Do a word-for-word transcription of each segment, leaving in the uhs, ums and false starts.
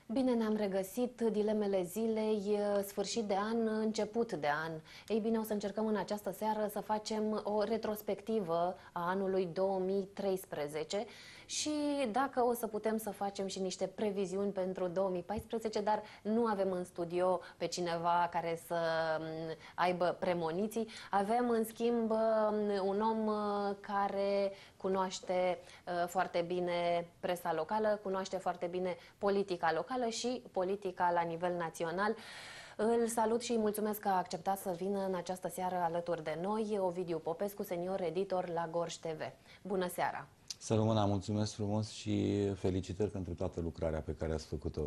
Bine ne-am regăsit, dilemele zilei, sfârșit de an, început de an. Ei bine, o să încercăm în această seară să facem o retrospectivă a anului două mii treisprezece și dacă o să putem să facem și niște previziuni pentru două mii paisprezece, dar nu avem în studio pe cineva care să aibă premoniții. Avem, în schimb, un om care cunoaște foarte bine presa locală, cunoaște foarte bine politica locală și politica la nivel național. Îl salut și îi mulțumesc că a acceptat să vină în această seară alături de noi, Ovidiu Popescu, senior editor la Gorj T V. Bună seara! Să rămână, mulțumesc frumos și felicitări pentru toată lucrarea pe care ați făcut-o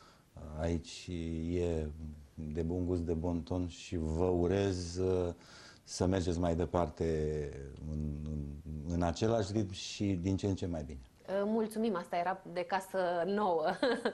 aici. E de bun gust, de bon ton și vă urez să mergeți mai departe în, în, în același ritm și din ce în ce mai bine. Mulțumim, asta era de casă nouă.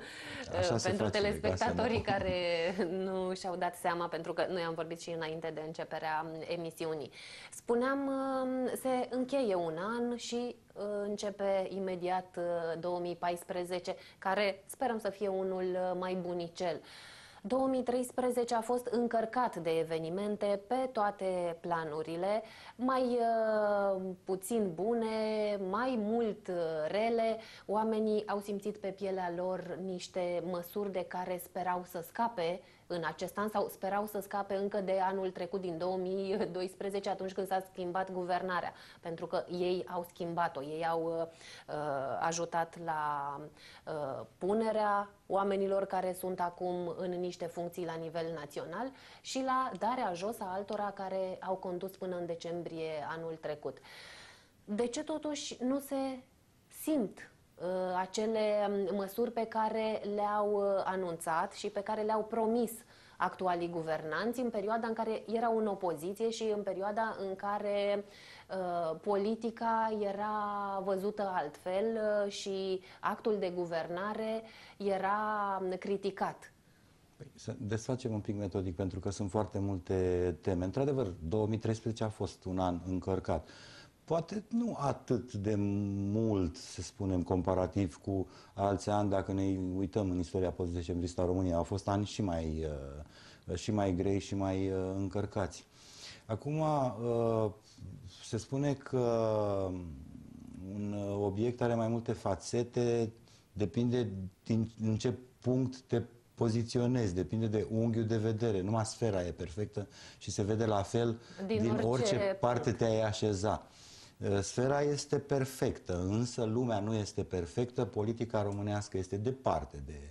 Așa pentru telespectatorii care nu și-au dat seama, pentru că noi am vorbit și înainte de începerea emisiunii. Spuneam, se încheie un an și începe imediat două mii paisprezece, care sperăm să fie unul mai bunicel. două mii treisprezece a fost încărcat de evenimente pe toate planurile, mai uh, puțin bune, mai mult uh, rele. Oamenii au simțit pe pielea lor niște măsuri de care sperau să scape în acest an sau sperau să scape încă de anul trecut, din două mii doisprezece, atunci când s-a schimbat guvernarea, pentru că ei au schimbat-o, ei au uh, ajutat la uh, punerea oamenilor care sunt acum în niște funcții la nivel național și la darea jos a altora care au condus până în decembrie anul trecut. De ce totuși nu se simt uh, acele măsuri pe care le-au uh, anunțat și pe care le-au promis actualii guvernanți în perioada în care erau în opoziție și în perioada în care uh, politica era văzută altfel uh, și actul de guvernare era criticat? Păi, să desfacem un pic metodic, pentru că sunt foarte multe teme. Într-adevăr, două mii treisprezece a fost un an încărcat. Poate nu atât de mult, să spunem, comparativ cu alți ani, dacă ne uităm în istoria post-decembristă a României. Au fost ani și mai, și mai grei și mai încărcați. Acum, se spune că un obiect are mai multe fațete, depinde din în ce punct te poziționezi, depinde de unghiul de vedere. Numai sfera e perfectă și se vede la fel din, din orice, orice parte te-ai așeza. Sfera este perfectă, însă lumea nu este perfectă, politica românească este departe de,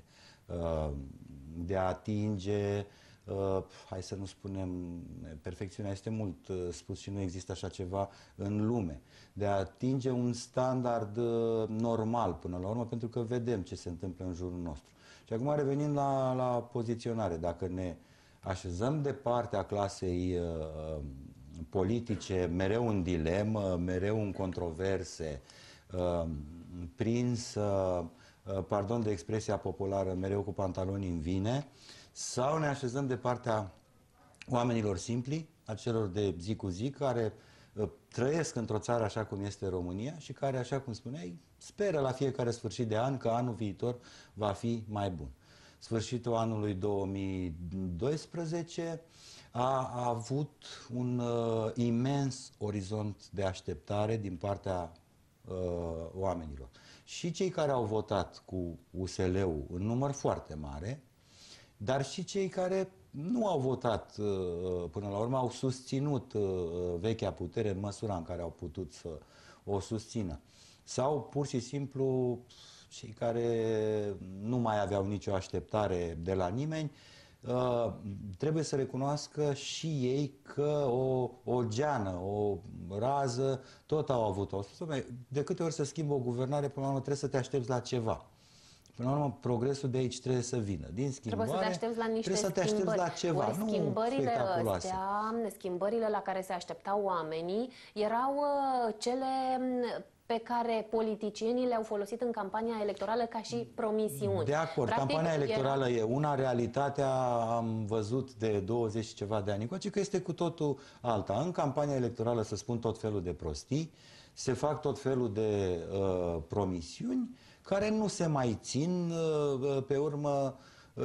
de a atinge, hai să nu spunem, perfecțiunea este mult spus și nu există așa ceva în lume, de a atinge un standard normal până la urmă, pentru că vedem ce se întâmplă în jurul nostru. Și acum, revenind la, la poziționare, dacă ne așezăm de partea clasei uh, politice, mereu în dilemă, mereu în controverse, uh, prins, uh, pardon de expresia populară, mereu cu pantaloni în vine, sau ne așezăm de partea oamenilor simpli, a celor de zi cu zi, care uh, trăiesc într-o țară așa cum este România și care, așa cum spuneai, speră la fiecare sfârșit de an că anul viitor va fi mai bun. Sfârșitul anului două mii doisprezece a, a avut un uh, imens orizont de așteptare din partea uh, oamenilor. Și cei care au votat cu U S L-ul în număr foarte mare, dar și cei care nu au votat uh, până la urmă, au susținut uh, vechea putere în măsura în care au putut să o susțină. Sau pur și simplu cei care nu mai aveau nicio așteptare de la nimeni, uh, trebuie să recunoască și ei că o, o geană, o rază, tot au avut. Au spus, de câte ori să schimbă o guvernare, până la urmă trebuie să te aștepți la ceva. Până la urmă, progresul de aici trebuie să vină. Din schimbare, trebuie să te aștepți la niște trebuie să te aștepți la ceva, Ori nu schimbările spectaculoase. astea, schimbările la care se așteptau oamenii, erau uh, cele pe care politicienii le-au folosit în campania electorală ca și promisiuni. De acord, Practic, campania electorală era... e una, realitatea am văzut de douăzeci și ceva de ani încoace că este cu totul alta. În campania electorală se spun tot felul de prostii, se fac tot felul de uh, promisiuni care nu se mai țin pe urmă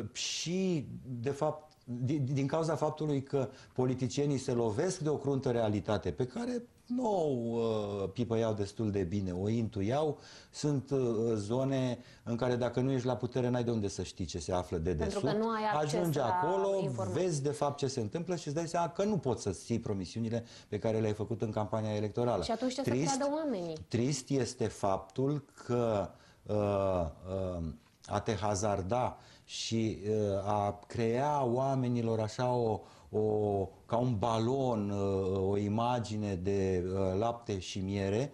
și, de fapt, din, din cauza faptului că politicienii se lovesc de o cruntă realitate pe care nu o uh, pipăiau destul de bine, o intuiau. Sunt uh, zone în care dacă nu ești la putere n-ai de unde să știi ce se află de desubt. Pentru că nu ai acces Ajungi la acolo, informații. vezi de fapt ce se întâmplă și îți dai seama că nu poți să ții promisiunile pe care le-ai făcut în campania electorală. Și atunci ce trist, să creadă oamenii? Trist este faptul că uh, uh, a te hazarda și uh, a crea oamenilor așa o, o, ca un balon, uh, o imagine de uh, lapte și miere,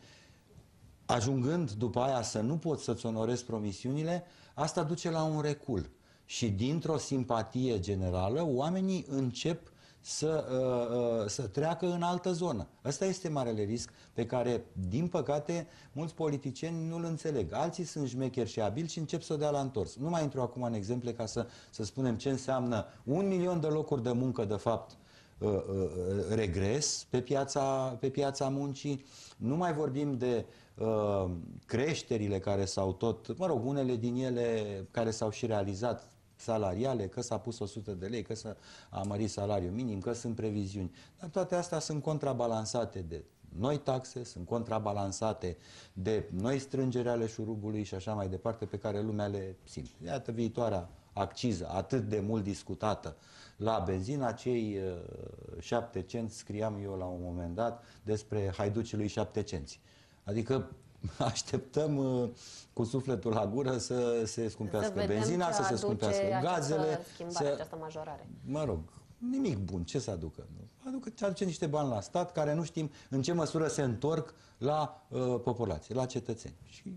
ajungând după aia să nu poți să-ți onorezi promisiunile, asta duce la un recul. Și dintr-o simpatie generală, oamenii încep să, uh, uh, să treacă în altă zonă. Ăsta este marele risc pe care, din păcate, mulți politicieni nu-l înțeleg. Alții sunt șmecheri și abili și încep să o dea la întors. Nu mai intru acum în exemple ca să, să spunem ce înseamnă un milion de locuri de muncă, de fapt, uh, uh, regres pe piața, pe piața muncii. Nu mai vorbim de uh, creșterile care s-au tot, mă rog, unele din ele care s-au și realizat, salariale, că s-a pus o sută de lei, că s-a mărit salariul minim, că sunt previziuni. Dar toate astea sunt contrabalansate de noi taxe, sunt contrabalansate de noi strângeri ale șurubului și așa mai departe, pe care lumea le simte. Iată viitoarea acciză, atât de mult discutată la benzină, cei uh, șapte cenți, scriam eu la un moment dat despre haiducii lui șapte cenți. Adică așteptăm uh, cu sufletul la gură să se scumpească să benzina, să se scumpească gazele. Schimbare, să... această majorare. Mă rog, nimic bun. Ce să aducă? Aducă, aduce niște bani la stat care nu știm în ce măsură se întorc la uh, populație, la cetățeni. Și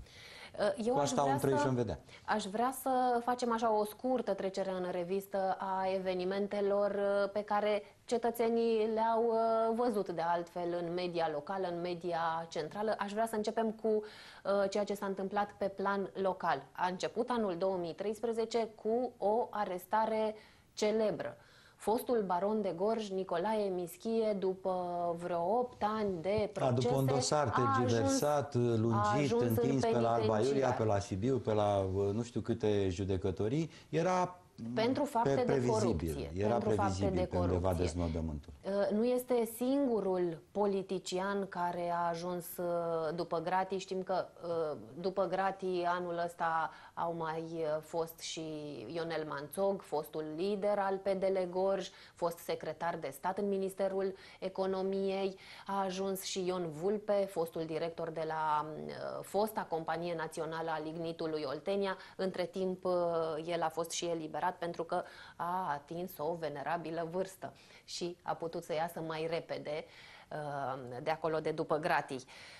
Eu cu asta un trei și în vedea. Aș vrea să facem așa o scurtă trecere în revistă a evenimentelor pe care cetățenii le-au văzut de altfel în media locală, în media centrală. Aș vrea să începem cu ceea ce s-a întâmplat pe plan local. A început anul două mii treisprezece cu o arestare celebră. Fostul baron de Gorj, Nicolae Mischie, după vreo opt ani de procese... A, după un dosar tergiversat, lungit, întins pe la Alba Iulia, pe la Sibiu, pe la nu știu câte judecătorii, era pentru fapte de corupție. Era pentru previzibil fapte de pe undeva deznodământul. Nu este singurul politician care a ajuns după gratii. Știm că după gratii anul ăsta au mai fost și Ionel Manțog, fostul lider al P D L Gorj, fost secretar de stat în Ministerul Economiei, a ajuns și Ion Vulpe, fostul director de la fosta Companie Națională a Lignitului Oltenia. Între timp el a fost și eliberat pentru că a atins o venerabilă vârstă și a putut să iasă mai repede de acolo, de după gratii.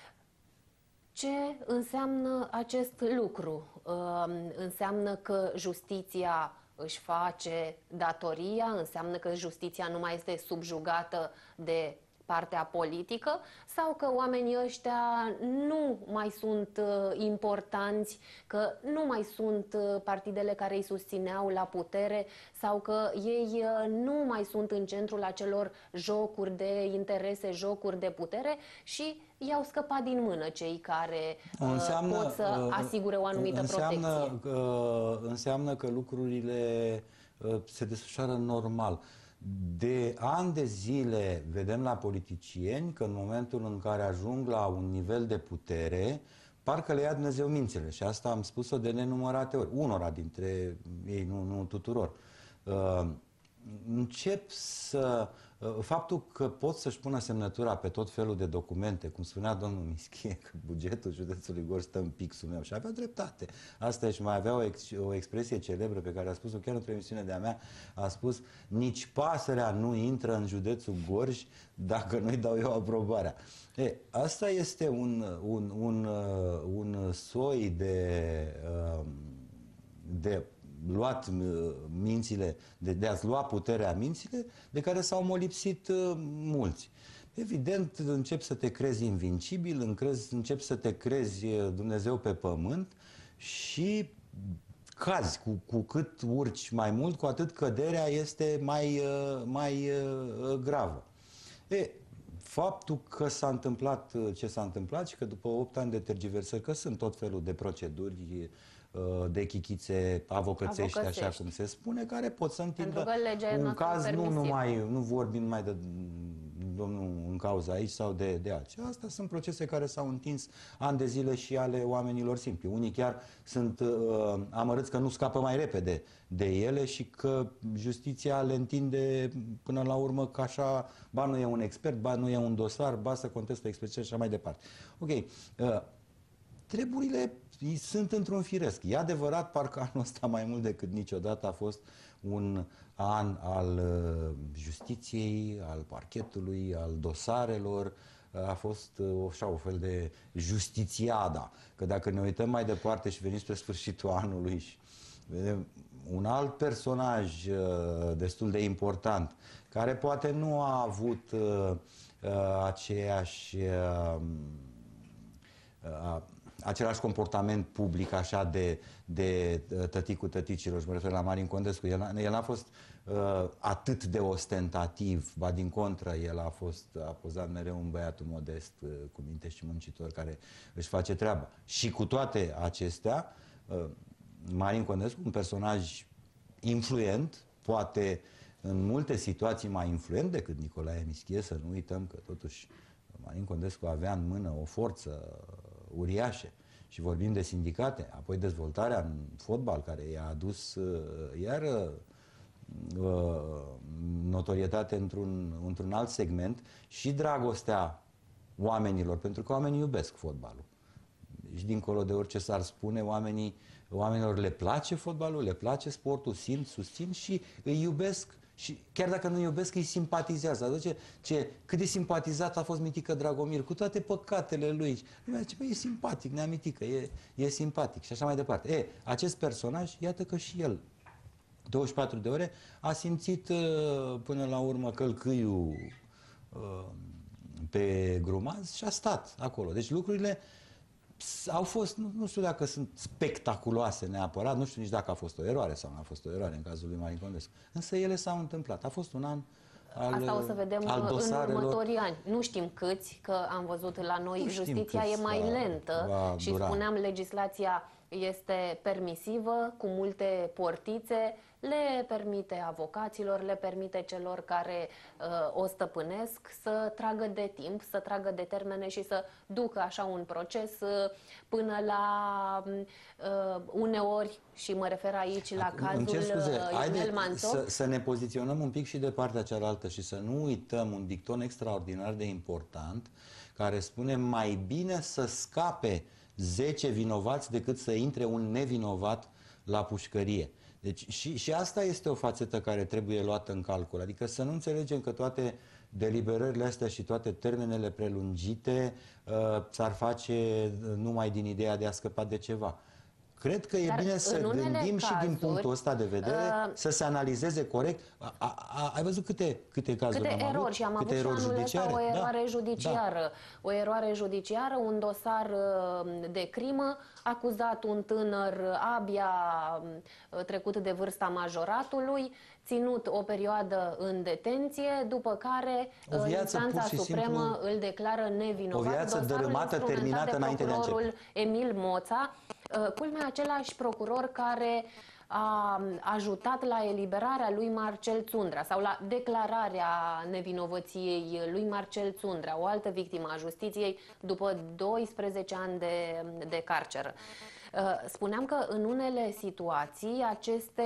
Ce înseamnă acest lucru? Înseamnă că justiția își face datoria, înseamnă că justiția nu mai este subjugată de partea politică, sau că oamenii ăștia nu mai sunt uh, importanți, că nu mai sunt uh, partidele care îi susțineau la putere, sau că ei uh, nu mai sunt în centrul acelor jocuri de interese, jocuri de putere și i-au scăpat din mână cei care uh, înseamnă, pot să uh, asigure o anumită înseamnă, protecție. Uh, înseamnă că lucrurile uh, se desfășoară normal. De ani de zile vedem la politicieni că în momentul în care ajung la un nivel de putere, parcă le ia Dumnezeu mințile. Și asta am spus-o de nenumărate ori. Unora dintre ei, nu, nu tuturor. Uh, încep să... Uh, faptul că pot să-și pună semnătura pe tot felul de documente, cum spunea domnul Mischie, că bugetul județului Gorj stă în pixul meu, și avea dreptate. Asta și mai avea o, ex, o expresie celebră pe care a spus-o chiar într-o emisiune de-a mea, a spus: nici pasărea nu intră în județul Gorj dacă nu-i dau eu aprobarea. E, asta este un, un, un, un soi de, de luat mințile, de, de a-ți lua puterea mințile, de care s-au molipsit uh, mulți. Evident, începi să te crezi invincibil, încrezi, începi să te crezi Dumnezeu pe pământ și cazi. Cu, cu cât urci mai mult, cu atât căderea este mai, uh, mai uh, gravă. E, faptul că s-a întâmplat ce s-a întâmplat și că după opt ani de tergiversări, că sunt tot felul de proceduri, de chichițe avocățești, Avocățești. așa cum se spune, care pot să întindă un caz, nu, numai, nu vorbim numai de domnul în cauza aici sau de, de alții. Astea sunt procese care s-au întins ani de zile și ale oamenilor simpli. Unii chiar sunt uh, amărâți că nu scapă mai repede de ele și că justiția le întinde până la urmă că așa, ba nu e un expert, ba nu e un dosar, ba să contestă experții și așa mai departe. Ok. Uh, treburile sunt într-un firesc. E adevărat, parcă anul ăsta mai mult decât niciodată a fost un an al justiției, al parchetului, al dosarelor. A fost așa o fel de justițiada. Că dacă ne uităm mai departe și venim spre sfârșitul anului și vedem un alt personaj destul de important, care poate nu a avut aceeași același comportament public așa de, de tăticul tăticilor, și mă refer la Marin Condescu. El, el n-a fost uh, atât de ostentativ, ba din contră, el a fost a pozat mereu un băiatul modest, uh, cu minte și muncitor, care își face treaba. Și cu toate acestea, uh, Marin Condescu, un personaj influent, poate în multe situații mai influent decât Nicolae Mischie, să nu uităm că totuși Marin Condescu avea în mână o forță uriașe și vorbim de sindicate, apoi dezvoltarea în fotbal care i-a adus uh, iar uh, notorietate într-un într-un alt segment și dragostea oamenilor, pentru că oamenii iubesc fotbalul. Și dincolo de orice s-ar spune, oamenii, oamenilor le place fotbalul, le place sportul, simt, susțin și îi iubesc. Și chiar dacă nu iubesc, îi simpatizează. Aduce ce, cât de simpatizat a fost Mitică Dragomir, cu toate păcatele lui. Lumea zice, bă, e simpatic, Nea Mitică, e, e simpatic și așa mai departe. E, acest personaj, iată că și el, douăzeci și patru de ore, a simțit până la urmă călcâiul pe grumaz și a stat acolo. Deci lucrurile au fost, nu, nu știu dacă sunt spectaculoase neapărat, nu știu nici dacă a fost o eroare sau nu a fost o eroare în cazul lui Marin Condescu, însă ele s-au întâmplat. A fost un an al, Asta o să vedem al în următorii ani. Nu știm câți, că am văzut la noi, nu justiția e mai va, lentă va și dura. Spuneam, legislația este permisivă, cu multe portițe, le permite avocaților, le permite celor care uh, o stăpânesc să tragă de timp, să tragă de termene și să ducă așa un proces uh, până la uh, uneori, și mă refer aici la Acum, cazul Ionel Manțoc. Să, să ne poziționăm un pic și de partea cealaltă și să nu uităm un dicton extraordinar de important care spune mai bine să scape zece vinovați decât să intre un nevinovat la pușcărie. Deci și, și asta este o fațetă care trebuie luată în calcul. Adică să nu înțelegem că toate deliberările astea și toate termenele prelungite uh, s-ar face numai din ideea de a scăpa de ceva. Cred că e Dar bine să gândim cazuri, și din punctul ăsta de vedere, uh, să se analizeze corect. A, a, a, ai văzut câte, câte cazuri câte am erori avut? Și am câte avut erori și anul ăsta o eroare da, judiciară. Da. O eroare judiciară, un dosar de crimă, acuzat un tânăr abia trecut de vârsta majoratului, ținut o perioadă în detenție, după care instanța supremă simplu, îl declară nevinovat. O viață dărâmată, terminată înainte de a începe. Emil Moța, culmea același procuror care a ajutat la eliberarea lui Marcel Țundrea sau la declararea nevinovăției lui Marcel Țundrea, o altă victimă a justiției, după doisprezece ani de, de carceră. Spuneam că în unele situații aceste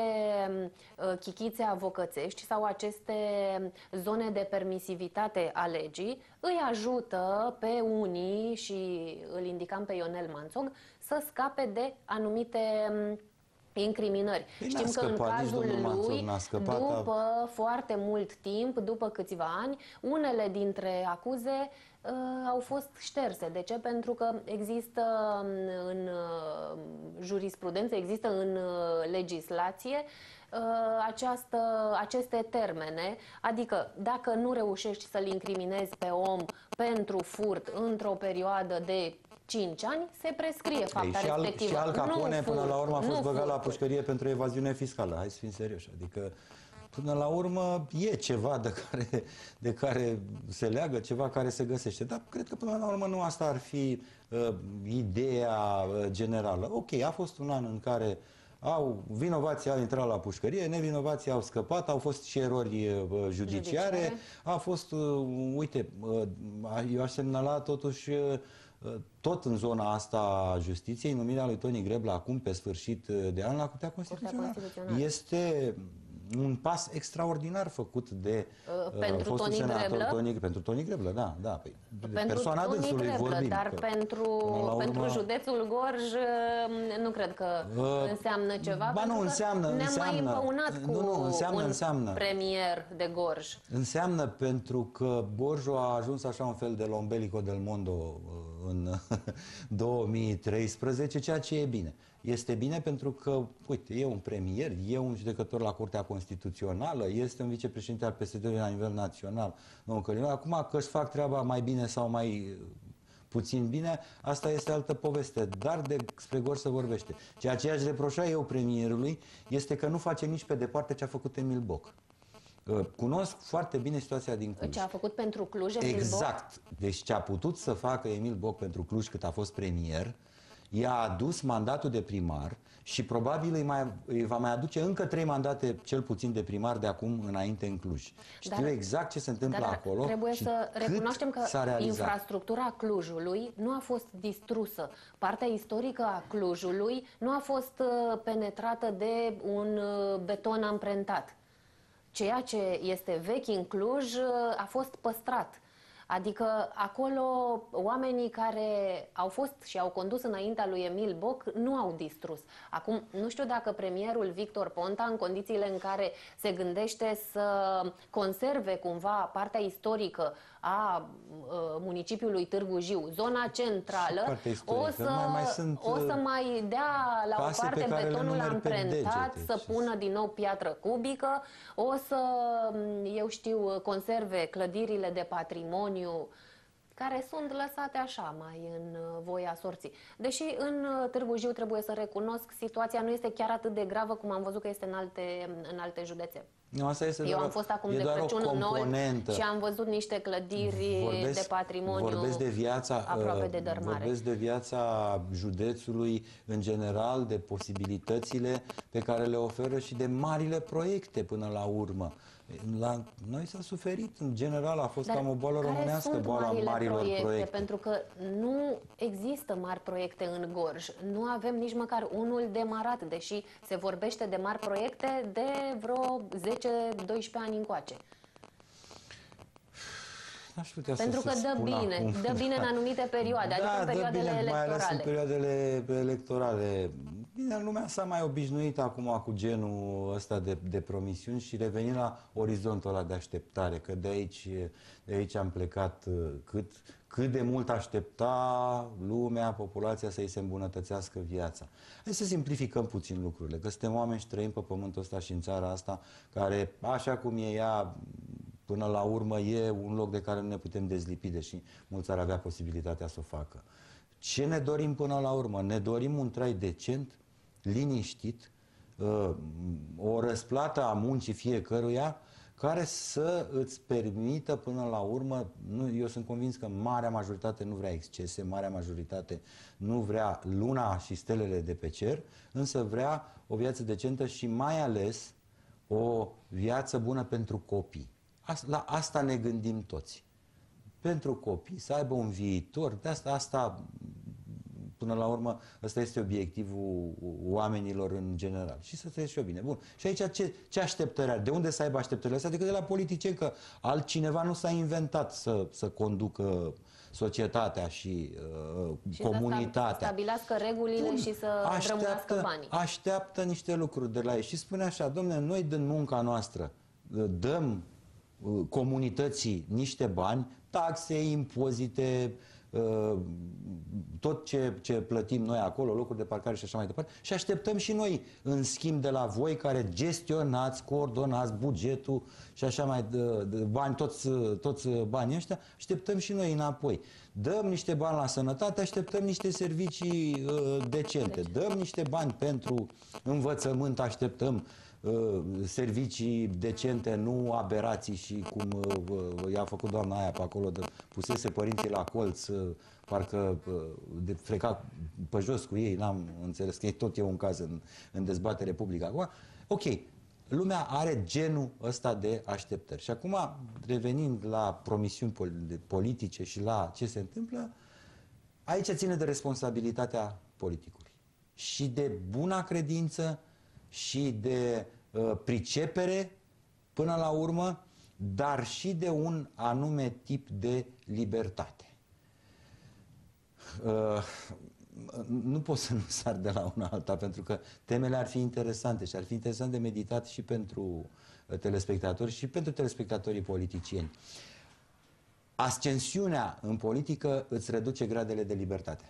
chichițe avocățești sau aceste zone de permisivitate a legii îi ajută pe unii, și îl indicam pe Ionel Manțoc, să scape de anumite incriminări. Păi Știm că în cazul lui, scăpat, după a... foarte mult timp, după câțiva ani, unele dintre acuze uh, au fost șterse. De ce? Pentru că există în uh, jurisprudență, există în uh, legislație uh, această, aceste termene, adică dacă nu reușești să-l incriminezi pe om pentru furt într-o perioadă de cinci ani, se prescrie fapta Ei, și al, respectivă. Și Al Capone, nu până furt, la urmă, a fost băgat furt. la pușcărie pentru evaziune fiscală. Hai să fim serioși. Adică până la urmă e ceva de care, de care se leagă, ceva care se găsește. Dar cred că până la urmă nu asta ar fi uh, ideea uh, generală. Ok, a fost un an în care au, vinovații au intrat la pușcărie, nevinovații au scăpat, au fost și erori uh, judiciare, Judiciare. a fost, uh, uite, uh, eu aș semnala totuși uh, tot în zona asta a justiției, numirea lui Toni Grebla acum, pe sfârșit de an, la Curtea Constituțională. Constituțională. Este un pas extraordinar făcut de uh, pentru fostul Toni senator Greblă? Toni, pentru Toni Greblă, da, da. Păi, Pentru persoana Toni dânsului Greblă, vorbim. dar că, pentru, urmă, pentru județul Gorj nu cred că uh, înseamnă ceva. Ba nu, înseamnă, ne-am înseamnă, mai împăunat cu nu, nu, înseamnă, un înseamnă. premier de Gorj. Înseamnă pentru că Gorjul a ajuns așa un fel de Lombelico del Mondo în două mii treisprezece, ceea ce e bine. Este bine pentru că, uite, e un premier, e un judecător la Curtea Constituțională, este un vicepreședinte al P S D-ului la nivel național. Acum că își fac treaba mai bine sau mai puțin bine, asta este altă poveste. Dar despre Gorj se vorbește. Ceea ce aș reproșa eu premierului este că nu face nici pe departe ce a făcut Emil Boc. Cunosc foarte bine situația din Cluj. Ce a făcut pentru Cluj Emil Boc? Exact. Deci ce a putut să facă Emil Boc pentru Cluj cât a fost premier, i-a adus mandatul de primar și probabil îi, mai, îi va mai aduce încă trei mandate, cel puțin de primar, de acum înainte în Cluj. Știu dar, exact ce se întâmplă dar acolo. Trebuie și să recunoaștem că infrastructura Clujului nu a fost distrusă. Partea istorică a Clujului nu a fost penetrată de un beton amprentat. Ceea ce este vechi în Cluj a fost păstrat. Adică acolo oamenii care au fost și au condus înaintea lui Emil Boc nu au distrus. Acum, nu știu dacă premierul Victor Ponta, în condițiile în care se gândește să conserve cumva partea istorică a uh, municipiului Târgu Jiu, zona centrală, o să mai, mai, sunt, o să mai dea la o parte betonul amprentat, să pună din nou piatră cubică, o să, eu știu, conserve clădirile de patrimoniu care sunt lăsate așa, mai în voia sorții. Deși în Târgu Jiu, trebuie să recunosc, situația nu este chiar atât de gravă cum am văzut că este în alte, în alte județe. Nu, asta este Eu am fost acum de Crăciun în Nol și am văzut niște clădiri vorbesc, de patrimoniu vorbesc de viața, aproape de dărmare. Vorbesc de viața județului în general, de posibilitățile pe care le oferă și de marile proiecte până la urmă. La noi s-a suferit, în general a fost Dar cam o boală românească, boala marilor proiecte, proiecte. Pentru că nu există mari proiecte în Gorj. Nu avem nici măcar unul demarat, deși se vorbește de mari proiecte de vreo zece doisprezece ani încoace. Pentru că dă bine, acum. dă bine în anumite perioade, da, adică în perioadele bine, electorale. Mai ales în perioadele electorale. Bine, lumea s-a mai obișnuit acum cu genul ăsta de, de promisiuni și reveni la orizontul ăla de așteptare, că de aici, de aici am plecat cât, cât de mult aștepta lumea, populația să-i se îmbunătățească viața. Hai să simplificăm puțin lucrurile, că suntem oameni și trăim pe pământul ăsta și în țara asta, care, așa cum e ea, până la urmă e un loc de care nu ne putem dezlipi, deși mulți ar avea posibilitatea să o facă. Ce ne dorim până la urmă? Ne dorim un trai decent, liniștit, o răsplată a muncii fiecăruia, care să îți permită până la urmă, nu, eu sunt convins că marea majoritate nu vrea excese, marea majoritate nu vrea luna și stelele de pe cer, însă vrea o viață decentă și mai ales o viață bună pentru copii. La asta ne gândim toți. Pentru copii, să aibă un viitor, de asta, asta până la urmă, ăsta este obiectivul oamenilor în general. Și să trăiesc și eu bine. Bun. Și aici ce, ce așteptări are? De unde să aibă așteptările astea? Decât de la politicieni, că altcineva nu s-a inventat să, să conducă societatea și, uh, și comunitatea. să stabilească regulile Bun. și să drămuiască banii. Așteaptă niște lucruri de la ei și spune așa, domne, noi din munca noastră dăm comunității niște bani, taxe, impozite, tot ce, ce plătim noi acolo, locuri de parcare și așa mai departe, și așteptăm și noi, în schimb de la voi, care gestionați, coordonați bugetul și așa mai de, de bani, toți, toți banii ăștia, așteptăm și noi înapoi. Dăm niște bani la sănătate, așteptăm niște servicii uh, decente. Dăm niște bani pentru învățământ, așteptăm uh, servicii decente, nu aberații și cum uh, i-a făcut doamna aia pe acolo, de, pusese părinții la colț, uh, parcă uh, de freca pe jos cu ei, n-am înțeles că e tot e un caz în, în dezbatere publică acum. Ok, lumea are genul ăsta de așteptări. Și acum, revenind la promisiuni politice și la ce se întâmplă, aici ține de responsabilitatea politicului. Și de buna credință și de uh, pricepere, până la urmă, dar și de un anume tip de libertate. Uh, nu pot să nu sar de la una alta, pentru că temele ar fi interesante și ar fi interesant de meditat și pentru telespectatori și pentru telespectatorii politicieni. Ascensiunea în politică îți reduce gradele de libertate.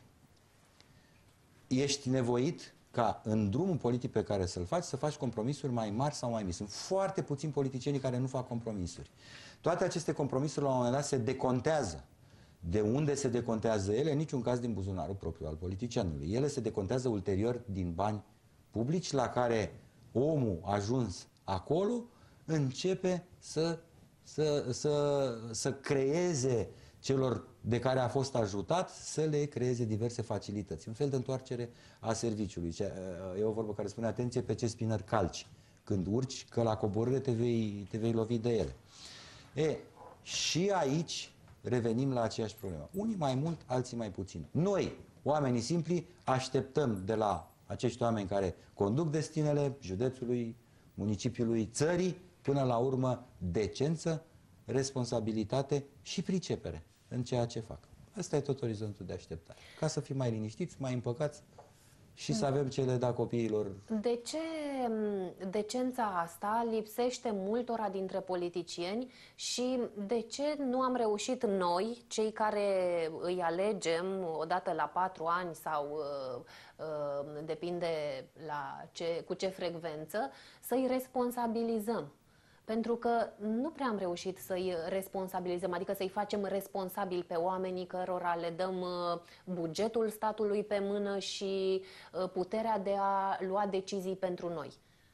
Ești nevoit ca în drumul politic pe care să-l faci, să faci compromisuri mai mari sau mai mici. Sunt foarte puțini politicienii care nu fac compromisuri. Toate aceste compromisuri la un moment dat se decontează. De unde se decontează ele? În niciun caz din buzunarul propriu al politicianului. Ele se decontează ulterior din bani publici la care omul ajuns acolo începe să, să, să, să creeze celor de care a fost ajutat, să le creeze diverse facilități. Un fel de întoarcere a serviciului. E o vorbă care spune, atenție pe ce spinări calci. Când urci, că la coborâre te vei, te vei lovi de ele. E, și aici revenim la aceeași problemă. Unii mai mult, alții mai puțin. Noi, oamenii simpli, așteptăm de la acești oameni care conduc destinele județului, municipiului, țării, până la urmă decență, responsabilitate și pricepere în ceea ce fac. Asta e tot orizontul de așteptare. Ca să fim mai liniștiți, mai împăcați și să avem ce le da copiilor. De ce decența asta lipsește multora dintre politicieni și de ce nu am reușit noi, cei care îi alegem odată la patru ani sau uh, uh, depinde la ce, cu ce frecvență, să-i responsabilizăm? Pentru că nu prea am reușit să-i responsabilizăm, adică să-i facem responsabili pe oamenii cărora le dăm bugetul statului pe mână și puterea de a lua decizii pentru noi.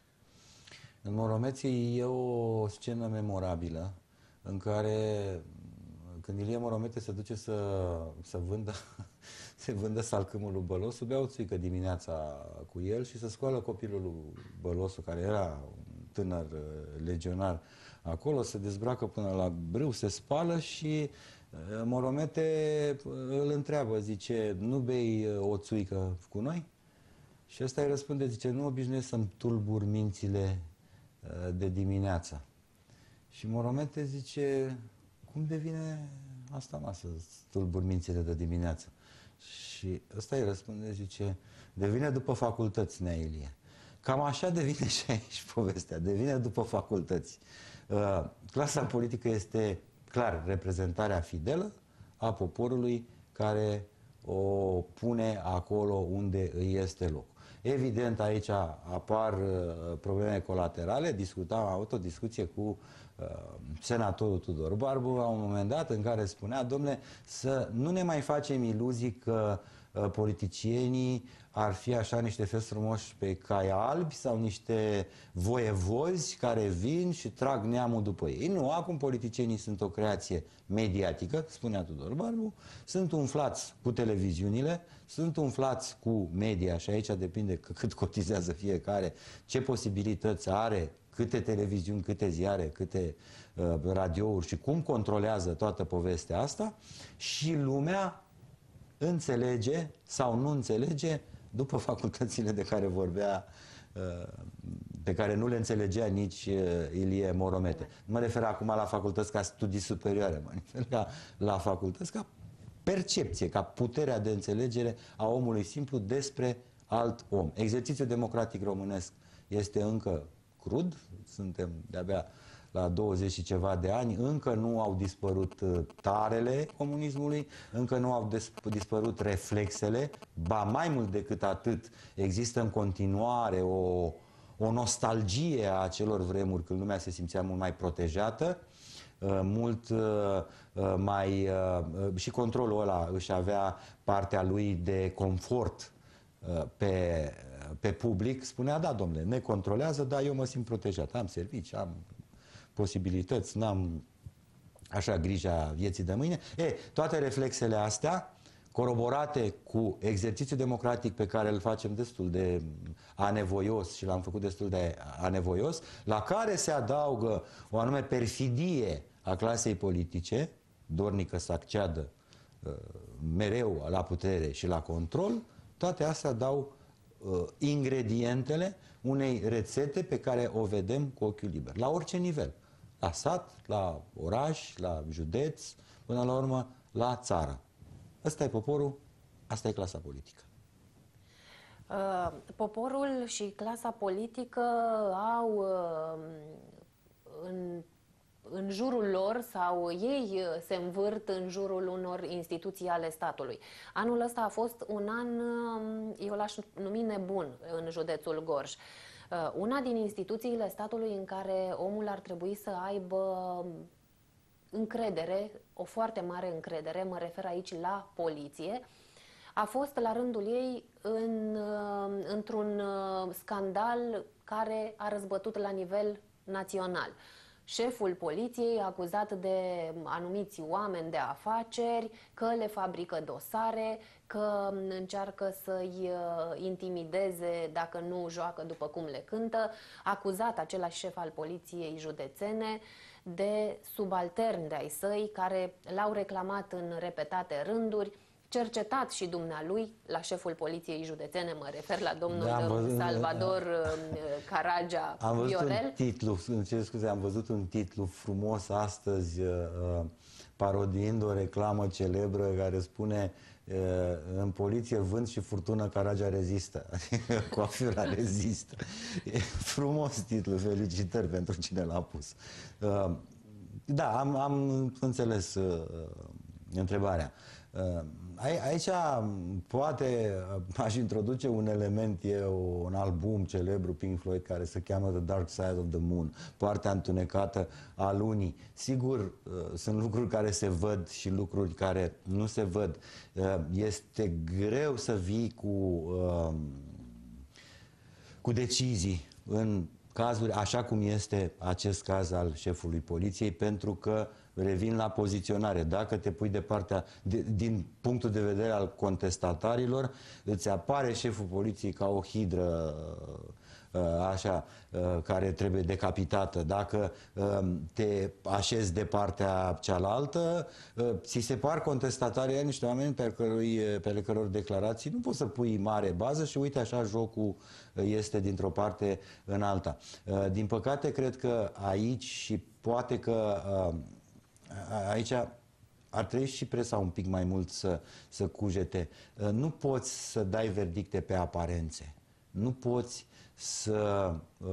În Moromeții e o scenă memorabilă în care când Ilie Moromete se duce să, să vândă, se vândă salcâmul lui Bălosu, bea o țuică dimineața cu el și se scoală copilul lui Bălosu, care era tânăr legionar acolo, se dezbracă până la brâu, se spală și Moromete îl întreabă, zice, nu bei o țuică cu noi? Și ăsta îi răspunde, zice, nu obișnuiesc să-mi tulbur mințile de dimineața. Și Moromete zice, cum devine asta, mă, să tulbur mințile de dimineață? Și ăsta îi răspunde, zice, devine după facultăți, Nea Ilie. Cam așa devine și aici povestea, devine după facultăți. Uh, clasa politică este, clar, reprezentarea fidelă a poporului care o pune acolo unde îi este loc. Evident, aici apar uh, probleme colaterale. Discutam, am avut o discuție cu uh, senatorul Tudor Barbu la un moment dat în care spunea, domnule, să nu ne mai facem iluzii că uh, politicienii ar fi așa niște fesi frumoși pe cai albi sau niște voievozi care vin și trag neamul după ei. Nu, acum politicienii sunt o creație mediatică, spunea Tudor Barbu, sunt umflați cu televiziunile, sunt umflați cu media și aici depinde cât cotizează fiecare, ce posibilități are, câte televiziuni, câte ziare, câte uh, radiouri și cum controlează toată povestea asta și lumea înțelege sau nu înțelege după facultățile de care vorbea, pe care nu le înțelegea nici Ilie Moromete. Nu mă refer acum la facultăți ca studii superioare, mă refer la, la facultăți ca percepție, ca puterea de înțelegere a omului simplu despre alt om. Exercițiul democratic românesc este încă crud, suntem de-abia la douăzeci și ceva de ani, încă nu au dispărut tarele comunismului, încă nu au dispărut reflexele, ba mai mult decât atât, există în continuare o, o nostalgie a acelor vremuri când lumea se simțea mult mai protejată. mult mai... și controlul ăla își avea partea lui de confort pe, pe public, spunea, da, domnule, ne controlează, dar eu mă simt protejat, am servicii, am posibilități, n-am așa grija vieții de mâine. E, toate reflexele astea, coroborate cu exercițiul democratic pe care îl facem destul de anevoios și l-am făcut destul de anevoios, la care se adaugă o anume perfidie a clasei politice, dornică să acceadă uh, mereu la putere și la control, toate astea dau uh, ingredientele unei rețete pe care o vedem cu ochiul liber, la orice nivel. La sat, la oraș, la județ, până la urmă la țară. Ăsta e poporul, asta e clasa politică. Uh, poporul și clasa politică au uh, în, în jurul lor sau ei se învârt în jurul unor instituții ale statului. Anul ăsta a fost un an, eu l-aș numi nebun în județul Gorj. Uh, una din instituțiile statului în care omul ar trebui să aibă încredere, o foarte mare încredere, mă refer aici la poliție, a fost la rândul ei în, într-un scandal care a răzbătut la nivel național. Șeful poliției acuzat de anumiți oameni de afaceri că le fabrică dosare, că încearcă să-i intimideze dacă nu joacă după cum le cântă, acuzat același șef al poliției județene de subalterni de-ai săi care l-au reclamat în repetate rânduri, cercetat și dumnealui la șeful poliției județene, mă refer la domnul da, văzut, Salvador uh, Caragea am văzut Viorel. Un titlu, îmi cer scuze, am văzut un titlu frumos astăzi, uh, parodiind o reclamă celebră care spune uh, în poliție vânt și furtună, Caragea rezistă. Adică coafura rezistă. E frumos titlu, felicitări pentru cine l-a pus. Uh, da, am, am înțeles uh, întrebarea. Uh, Aici poate aș introduce un element, e un album celebru Pink Floyd care se cheamă The Dark Side of the Moon, partea întunecată a lunii. Sigur, sunt lucruri care se văd și lucruri care nu se văd. Este greu să vii cu, cu decizii în cazuri așa cum este acest caz al șefului poliției, pentru că revin la poziționare. Dacă te pui de partea, de, din punctul de vedere al contestatarilor, îți apare șeful poliției ca o hidră așa, care trebuie decapitată. Dacă te așezi de partea cealaltă, ți se par contestatarii niște oameni pe, cărui, pe ale căror declarații nu poți să pui mare bază și uite așa jocul este dintr-o parte în alta. Din păcate, cred că aici și poate că aici ar trebui și presa un pic mai mult să, să cugete. Nu poți să dai verdicte pe aparențe. Nu poți să,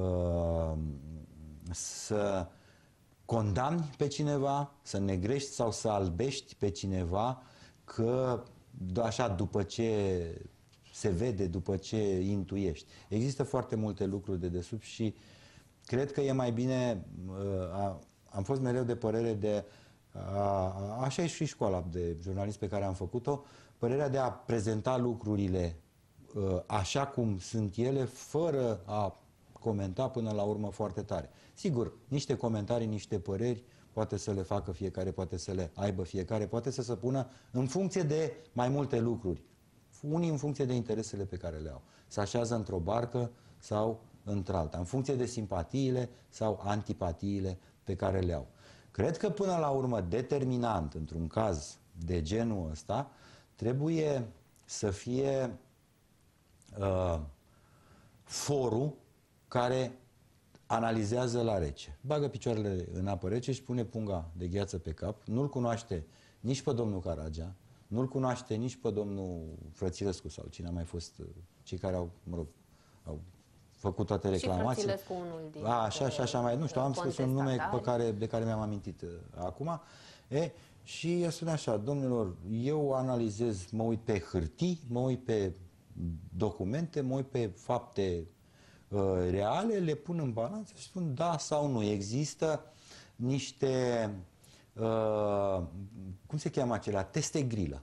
să condamni pe cineva, să negrești sau să albești pe cineva că așa după ce se vede, după ce intuiești. Există foarte multe lucruri de desubt și cred că e mai bine, am fost mereu de părere de A, așa e și școala de jurnalist pe care am făcut-o, părerea de a prezenta lucrurile așa cum sunt ele, fără a comenta până la urmă foarte tare. Sigur, niște comentarii, niște păreri, poate să le facă fiecare, poate să le aibă fiecare, poate să se pună în funcție de mai multe lucruri. Unii în funcție de interesele pe care le au. Se așează într-o barcă sau într-alta, în funcție de simpatiile sau antipatiile pe care le au. Cred că până la urmă determinant într-un caz de genul ăsta trebuie să fie uh, forul care analizează la rece. Bagă picioarele în apă rece și pune punga de gheață pe cap. Nu-l cunoaște nici pe domnul Caragea, nu-l cunoaște nici pe domnul Frățilescu sau cine a mai fost, cei care au, mă rog, au făcut toate reclamațiile. Și Frățilescu unul din A, așa și așa mai, nu știu, am spus un nume pe care, de care mi-am amintit uh, acum. E, și el spune așa, domnilor, eu analizez, mă uit pe hârtii, mă uit pe documente, mă uit pe fapte uh, reale, le pun în balanță și spun da sau nu. Există niște uh, cum se cheamă acelea? Teste grilă.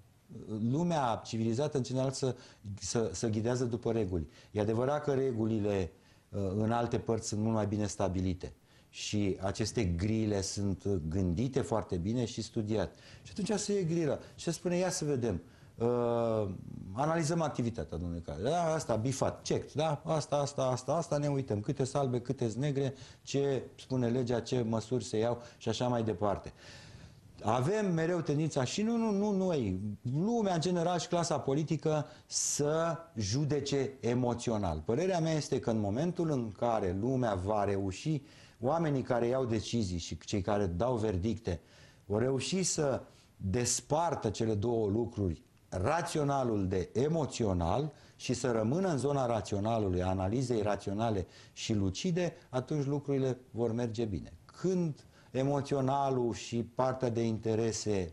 Lumea civilizată în general să, să, să ghidează după reguli. E adevărat că regulile uh, în alte părți sunt mult mai bine stabilite și aceste grile sunt gândite foarte bine și studiate. Și atunci se e grilă și se spune, ia să vedem, uh, analizăm activitatea, domnule care, da, asta, bifat, check, da, asta, asta, asta, asta, ne uităm, câte salbe, câte negre, ce spune legea, ce măsuri se iau și așa mai departe. Avem mereu tendința și nu, nu, nu noi, lumea în general și clasa politică să judece emoțional. Părerea mea este că în momentul în care lumea va reuși, oamenii care iau decizii și cei care dau verdicte, vor reuși să despartă cele două lucruri, raționalul de emoțional, și să rămână în zona raționalului, analizei raționale și lucide, atunci lucrurile vor merge bine. Când emoționalul și partea de interese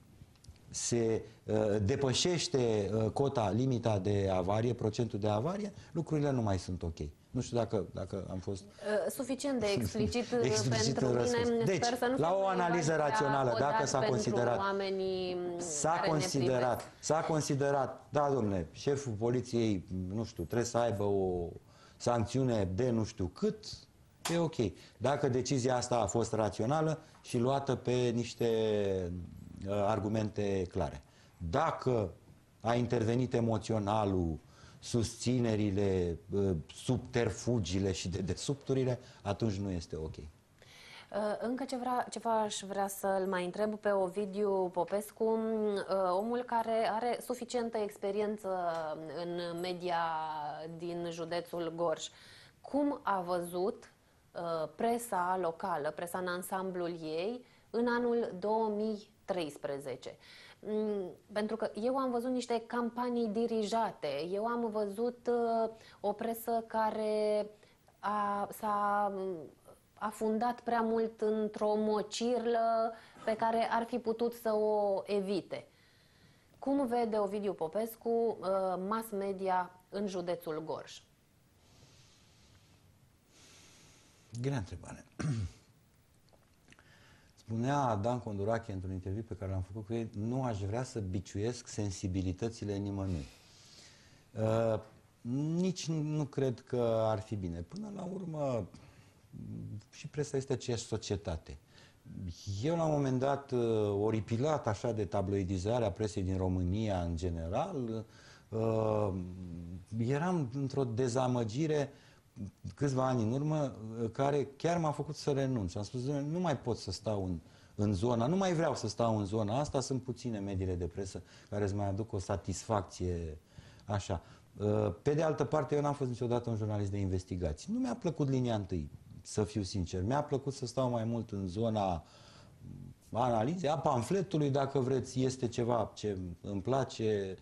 se uh, depășește uh, cota, limita de avarie, procentul de avarie, lucrurile nu mai sunt ok. Nu știu dacă, dacă am fost... Uh, suficient de explicit, explicit pentru mine. Deci, Sper să nu la o analiză rațională, dacă s-a considerat... S-a considerat, s-a considerat, da, domnule, șeful poliției, nu știu, trebuie să aibă o sancțiune de nu știu cât, e ok. Dacă decizia asta a fost rațională și luată pe niște uh, argumente clare. Dacă a intervenit emoționalul, susținerile, uh, subterfugiile și dedesubturile, atunci nu este ok. Încă ceva, ceva aș vrea să-l mai întreb pe Ovidiu Popescu, omul care are suficientă experiență în media din județul Gorj. Cum a văzut presa locală, presa în ansamblul ei, în anul două mii treisprezece? Pentru că eu am văzut niște campanii dirijate, eu am văzut o presă care a, s-a afundat prea mult într-o mocirlă pe care ar fi putut să o evite. Cum vede Ovidiu Popescu mass media în județul Gorj? Grea întrebare. Spunea Dan Condurache într-un interviu pe care l-am făcut cu ei, nu aș vrea să biciuiesc sensibilitățile nimănui. Uh, nici nu cred că ar fi bine. Până la urmă, și presa este aceeași societate. Eu, la un moment dat, oripilat așa de tabloidizarea presei din România în general, uh, eram într-o dezamăgire câțiva ani în urmă, care chiar m-a făcut să renunț. Am spus, nu mai pot să stau în, în zona, nu mai vreau să stau în zona asta, sunt puține mediile de presă care îți mai aduc o satisfacție așa. Pe de altă parte, eu n-am fost niciodată un jurnalist de investigații. Nu mi-a plăcut linia întâi, să fiu sincer. Mi-a plăcut să stau mai mult în zona analizei, a pamfletului, dacă vreți, este ceva ce îmi place,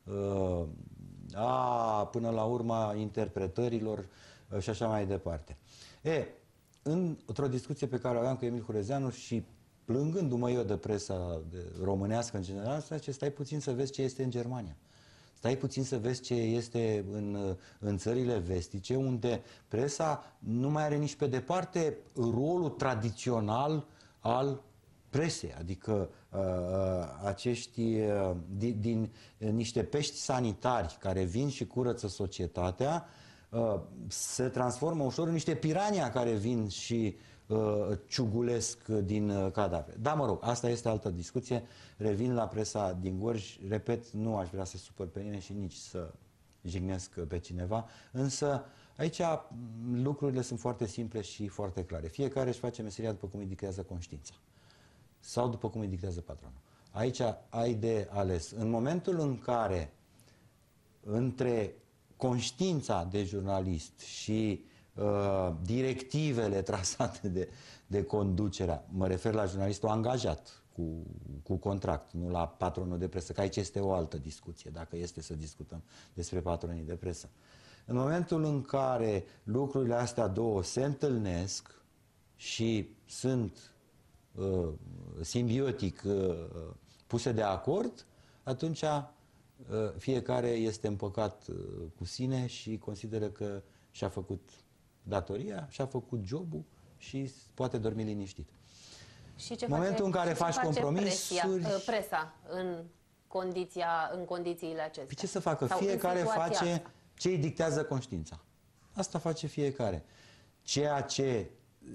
a, până la urmă, interpretărilor și așa mai departe. E, într-o discuție pe care o aveam cu Emil Hurezeanu și plângându-mă eu de presa de românească în general, zice, stai puțin să vezi ce este în Germania. Stai puțin să vezi ce este în, în țările vestice, unde presa nu mai are nici pe departe rolul tradițional al presei, adică uh, acești uh, din, din uh, niște pești sanitari care vin și curăță societatea, uh, se transformă ușor în niște pirania care vin și uh, ciugulesc din uh, cadavre. Da, mă rog, asta este altă discuție. Revin la presa din Gorj. Repet, nu aș vrea să supăr pe nimeni și nici să jignesc pe cineva, însă aici lucrurile sunt foarte simple și foarte clare. Fiecare își face meseria după cum îi dictează conștiința sau după cum îi dictează patronul. Aici ai de ales. În momentul în care între conștiința de jurnalist și uh, directivele trasate de, de conducerea, mă refer la jurnalistul angajat cu, cu contract, nu la patronul de presă, că aici este o altă discuție, dacă este să discutăm despre patronii de presă. În momentul în care lucrurile astea două se întâlnesc și sunt uh, simbiotic uh, puse de acord, atunci uh, fiecare este împăcat uh, cu sine și consideră că și-a făcut datoria, și-a făcut jobul și poate dormi liniștit. Și ce Momentul face, în care și faci ce face compromisuri... presia, presa în, condiția, în condițiile acestea? Păi ce să facă? Sau Fiecare face asta? ce îi dictează conștiința. Asta face fiecare. Ceea ce,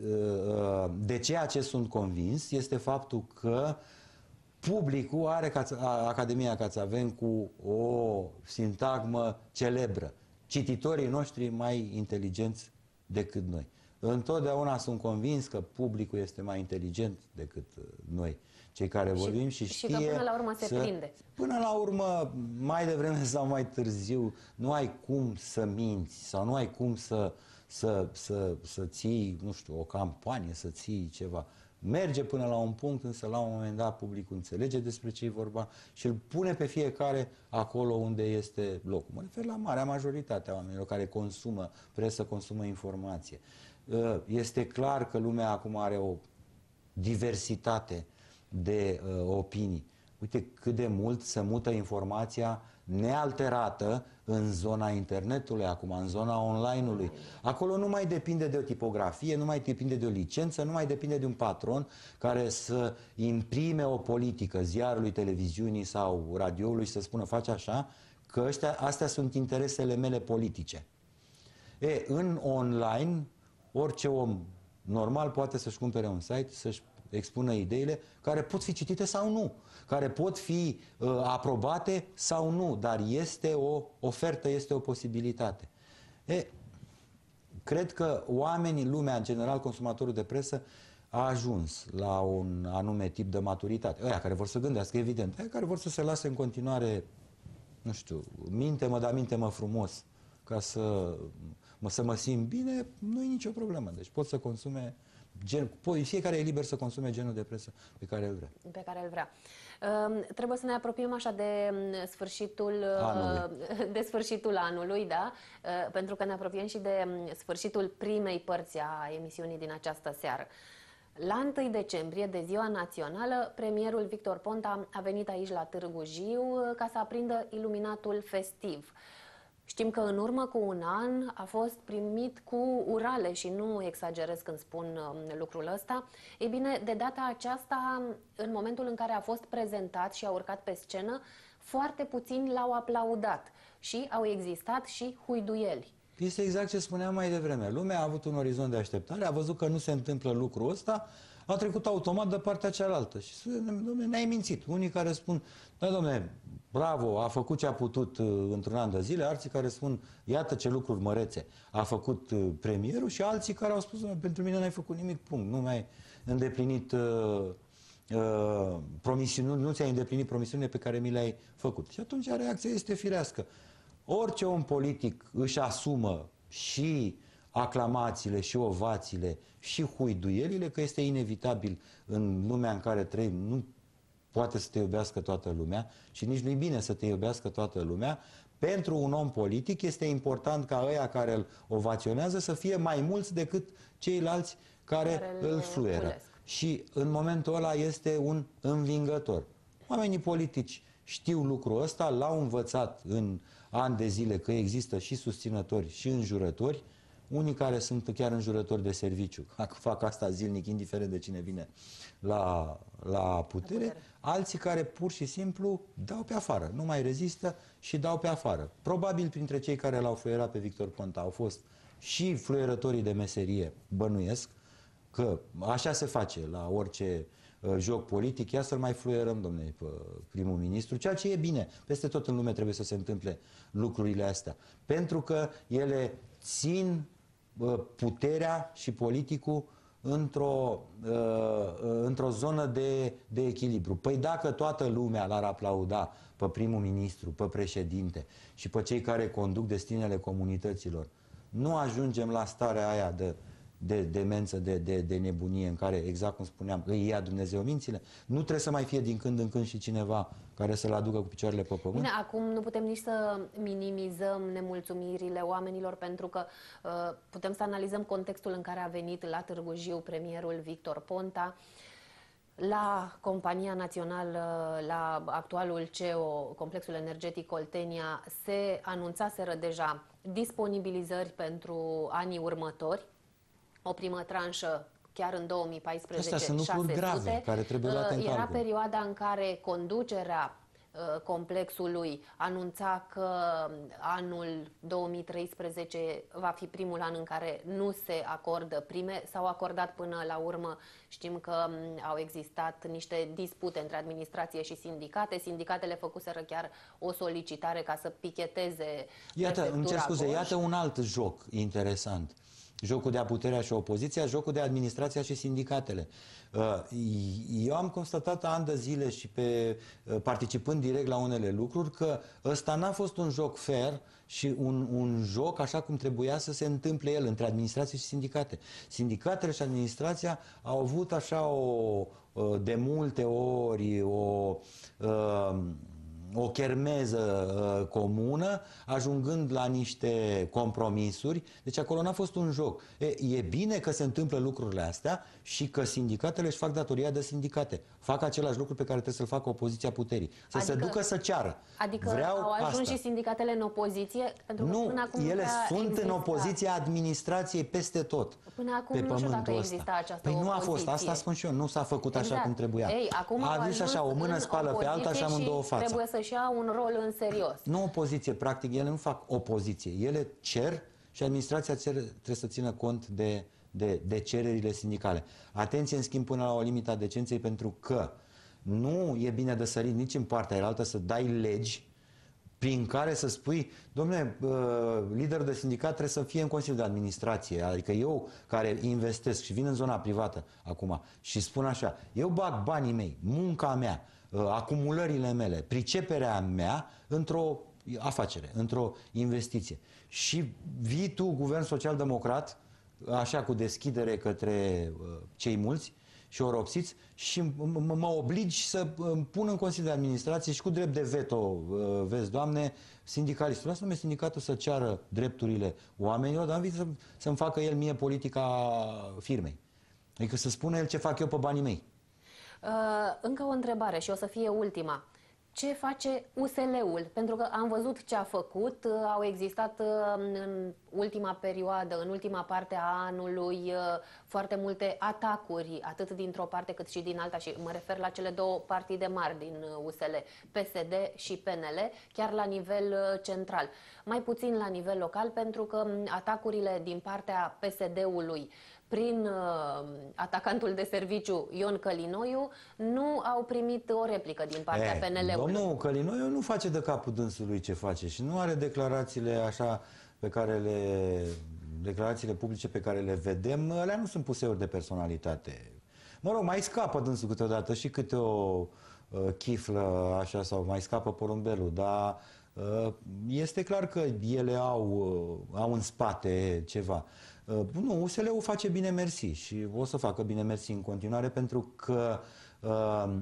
de ceea ce sunt convins este faptul că publicul are Academia Cațaven cu o sintagmă celebră. Cititorii noștri mai inteligenți decât noi. Întotdeauna sunt convins că publicul este mai inteligent decât noi, cei care vorbim și, și știe... Și că până la urmă se să, prinde. Până la urmă, mai devreme sau mai târziu, nu ai cum să minți sau nu ai cum să, să, să, să ții, nu știu, o campanie, să ții ceva. Merge până la un punct, însă la un moment dat publicul înțelege despre ce e vorba și îl pune pe fiecare acolo unde este locul. Mă refer la marea majoritate a oamenilor care consumă presă, consumă informație. Este clar că lumea acum are o diversitate de uh, opinii. Uite cât de mult se mută informația nealterată în zona internetului acum, în zona online-ului. Acolo nu mai depinde de o tipografie, nu mai depinde de o licență, nu mai depinde de un patron care să imprime o politică ziarului, televiziunii sau radioului și să spună face așa, că ăștia, astea sunt interesele mele politice. E, în online, orice om normal poate să-și cumpere un site, să-și expună ideile care pot fi citite sau nu, care pot fi uh, aprobate sau nu, dar este o ofertă, este o posibilitate. E, cred că oamenii, lumea în general, consumatorul de presă, a ajuns la un anume tip de maturitate. Ăia care vor să gândească, evident, ăia care vor să se lase în continuare, nu știu, minte-mă, dar minte-mă frumos, ca să mă, să mă simt bine, nu e nicio problemă. Deci pot să consume gen, fiecare e liber să consume genul de presă pe care îl vrea. Pe care îl vrea. Uh, trebuie să ne apropiem așa de sfârșitul anului, uh, de sfârșitul anului, da? Uh, pentru că ne apropiem și de sfârșitul primei părți a emisiunii din această seară. La întâi decembrie, de Ziua Națională, premierul Victor Ponta a venit aici la Târgu Jiu ca să aprindă iluminatul festiv. Știm că în urmă cu un an a fost primit cu urale și nu exagerez când spun lucrul ăsta. Ei bine, de data aceasta, în momentul în care a fost prezentat și a urcat pe scenă, foarte puțini l-au aplaudat și au existat și huiduieli. Este exact ce spuneam mai devreme. Lumea a avut un orizont de așteptare, a văzut că nu se întâmplă lucrul ăsta, a trecut automat de partea cealaltă. Și dom'le, ne-ai mințit. Unii care spun, da, dom'le, bravo, a făcut ce a putut uh, într-un an de zile, alții care spun, iată ce lucruri mărețe a făcut uh, premierul și alții care au spus, pentru mine n-ai făcut nimic, punct, nu mi-ai îndeplinit uh, uh, promisiuni, nu ți-ai îndeplinit promisiunile pe care mi le-ai făcut. Și atunci reacția este firească. Orice om politic își asumă și aclamațiile, și ovațiile, și huiduielile, că este inevitabil în lumea în care trăim, nu poate să te iubească toată lumea și nici nu-i bine să te iubească toată lumea. Pentru un om politic este important ca ăia care îl ovaționează să fie mai mulți decât ceilalți care, care îl fluieră. Culesc. Și în momentul ăla este un învingător. Oamenii politici știu lucrul ăsta, l-au învățat în ani de zile că există și susținători și înjurători, unii care sunt chiar înjurători de serviciu, fac asta zilnic, indiferent de cine vine la, la putere, putere, alții care pur și simplu dau pe afară, nu mai rezistă și dau pe afară. Probabil printre cei care l-au fluierat pe Victor Ponta au fost și fluierătorii de meserie, bănuiesc, că așa se face la orice uh, joc politic, ia să-l mai fluierăm, domnule primul ministru, ceea ce e bine. Peste tot în lume trebuie să se întâmple lucrurile astea. Pentru că ele țin uh, puterea și politicul într-o uh, într-o zonă de, de echilibru. Păi dacă toată lumea l-ar aplauda pe primul ministru, pe președinte și pe cei care conduc destinele comunităților, nu ajungem la starea aia de de demență, de, de, de nebunie în care, exact cum spuneam, îi ia Dumnezeu mințile. Nu trebuie să mai fie din când în când și cineva care să-l aducă cu picioarele pe pământ. Bine, acum nu putem nici să minimizăm nemulțumirile oamenilor, pentru că uh, putem să analizăm contextul în care a venit la Târgu Jiu premierul Victor Ponta. La Compania Națională, la actualul C E O, Complexul Energetic Oltenia, se anunțaseră deja disponibilizări pentru anii următori. O primă tranșă chiar în două mii paisprezece, Astea sunt lucruri grave care trebuie luate în Era calcul. perioada în care conducerea complexului anunța că anul două mii treisprezece va fi primul an în care nu se acordă prime. S-au acordat până la urmă. Știm că au existat niște dispute între administrație și sindicate. Sindicatele făcuseră chiar o solicitare ca să picheteze. Iată, îmi cer scuze, iată un alt joc interesant. Jocul de puterea și opoziția, jocul de administrația și sindicatele. Eu am constatat ani de zile și pe, participând direct la unele lucruri că ăsta n-a fost un joc fair și un, un joc așa cum trebuia să se întâmple el între administrație și sindicate. Sindicatele și administrația au avut așa o, de multe ori o... o chermeză uh, comună, ajungând la niște compromisuri. Deci acolo n-a fost un joc. E, e bine că se întâmplă lucrurile astea și că sindicatele își fac datoria de sindicate. Fac același lucru pe care trebuie să-l facă opoziția puterii. Să adică, se ducă să ceară. Adică Vreau au ajuns asta. și sindicatele în opoziție? Pentru că nu, până acum ele sunt exista. în opoziția administrației peste tot. Până acum pe nu știu dacă ăsta. exista această Păi nu opoziție. a fost, asta spun și eu, nu s-a făcut exact. așa cum trebuia. Ei, acum a zis așa, o mână spală pe alta și amândouă fața. Trebuie să-și ia un rol în serios. Nu opoziție, practic, ele nu fac opoziție. Ele cer și administrația cer, trebuie să țină cont de, de, de cererile sindicale. Atenție, în schimb, până la o limită a decenței, pentru că nu e bine de sărit nici în partea aia să dai legi prin care să spui, domnule, liderul de sindicat trebuie să fie în Consiliul de Administrație. Adică eu, care investesc și vin în zona privată acum și spun așa, eu bag banii mei, munca mea, acumulările mele, priceperea mea într-o afacere, într-o investiție. Și vii tu, guvern social-democrat, așa cu deschidere către cei mulți și oropsiți, și mă obligi să pun în Consiliul de Administrație și cu drept de veto, vezi, Doamne, sindicalistul. Lasă numai sindicatul să ceară drepturile oamenilor, dar să, să-mi facă el mie politica firmei. Adică să spună el ce fac eu pe banii mei. Uh, încă o întrebare și o să fie ultima. Ce face U S L-ul? Pentru că am văzut ce a făcut, au existat în ultima perioadă, în ultima parte a anului, foarte multe atacuri, atât dintr-o parte cât și din alta, și mă refer la cele două partide mari din U S L, P S D și P N L, chiar la nivel central. Mai puțin la nivel local, pentru că atacurile din partea P S D-ului prin uh, atacantul de serviciu Ion Călinoiu nu au primit o replică din partea P N L-ului. Domnul Călinoiu nu face de capul dânsului ce face și nu are declarațiile așa pe care le... declarațiile publice pe care le vedem, alea nu sunt puseuri de personalitate. Mă rog, mai scapă dânsul câteodată și câte o uh, chiflă așa, sau mai scapă porumbelul, dar uh, este clar că ele au, uh, au în spate ceva. Uh, nu, U S L-ul face bine mersi și o să facă bine mersi în continuare, pentru că uh,